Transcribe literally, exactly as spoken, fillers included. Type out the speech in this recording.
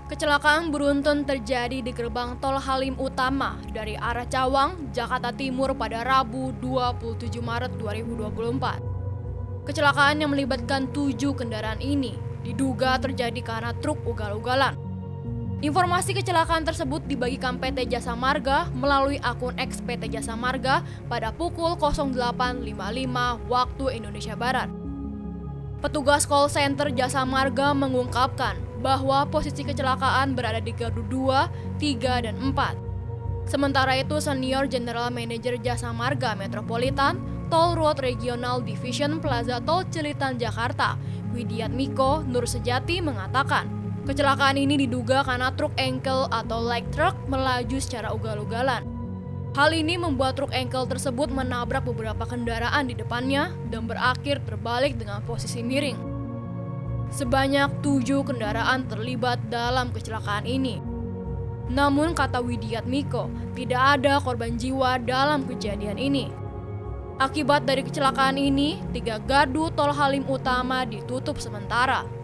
Kecelakaan beruntun terjadi di gerbang tol Halim Utama dari arah Cawang, Jakarta Timur pada Rabu dua puluh tujuh Maret dua ribu dua puluh empat. Kecelakaan yang melibatkan tujuh kendaraan ini diduga terjadi karena truk ugal-ugalan. Informasi kecelakaan tersebut dibagikan P T Jasa Marga melalui akun X P T Jasa Marga pada pukul nol delapan lima puluh lima waktu Indonesia Barat. Petugas call center Jasa Marga mengungkapkan bahwa posisi kecelakaan berada di gardu dua, tiga, dan empat. Sementara itu, Senior General Manager Jasa Marga Metropolitan, Toll Road Regional Division Plaza Tol Cilitan, Jakarta, Widiatmiko Nur Sejati mengatakan, kecelakaan ini diduga karena truk engkel atau light truck melaju secara ugal-ugalan. Hal ini membuat truk engkel tersebut menabrak beberapa kendaraan di depannya dan berakhir terbalik dengan posisi miring. Sebanyak tujuh kendaraan terlibat dalam kecelakaan ini. Namun kata Widiatmiko, tidak ada korban jiwa dalam kejadian ini. Akibat dari kecelakaan ini, tiga gardu tol Halim Utama ditutup sementara.